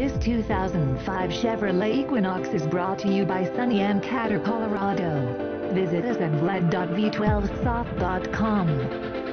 This 2005 Chevrolet Equinox is brought to you by Sunny Ancaster, Colorado. Visit us at vlad.v12soft.com.